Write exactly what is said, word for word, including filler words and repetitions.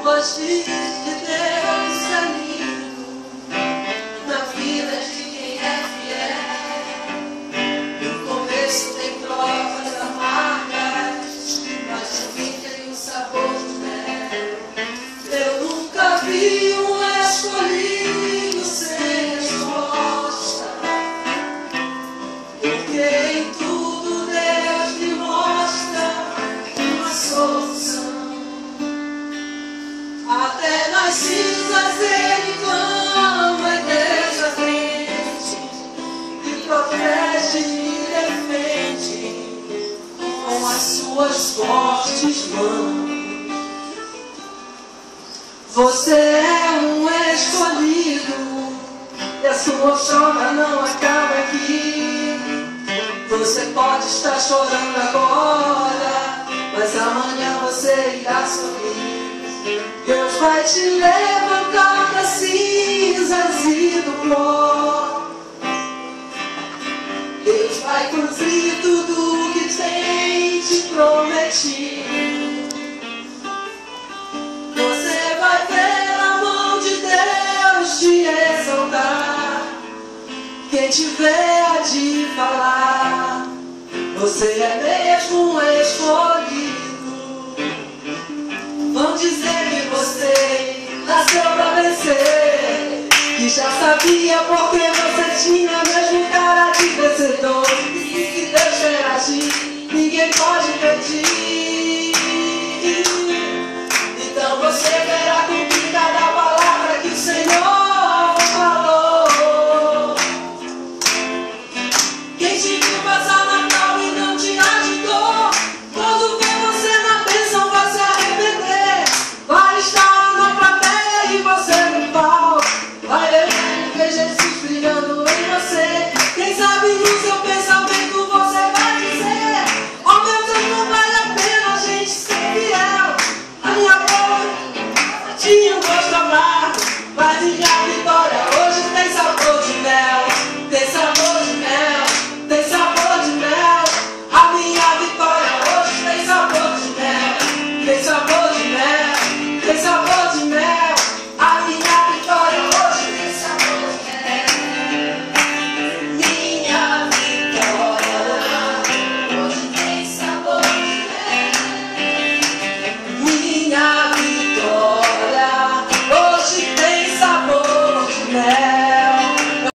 Os filhos de Deus é lindo na vida de quem é fiel. No começo tem provas amargas, mas no fim tem um sabor de mel. Eu nunca vi um escolhido sem resposta, porque em tudo Deus me mostra uma solução. Até nas cinzas ele clama e deixa a frente, e protege e defende com as suas fortes mãos. Você é um escolhido e a sua chora não acaba aqui. Você pode estar chorando agora, mas amanhã você irá sorrir. Deus vai te levantar das cinzas e do pó. Deus vai cumprir tudo o que tem te prometido. Você vai ver a mão de Deus te exaltar. Quem te vê há de falar, você é mesmo um escolhido. Vão dizer que você nasceu pra vencer, que já sabia porque você tinha mesmo cara de vencedor, e que Deus quer agir.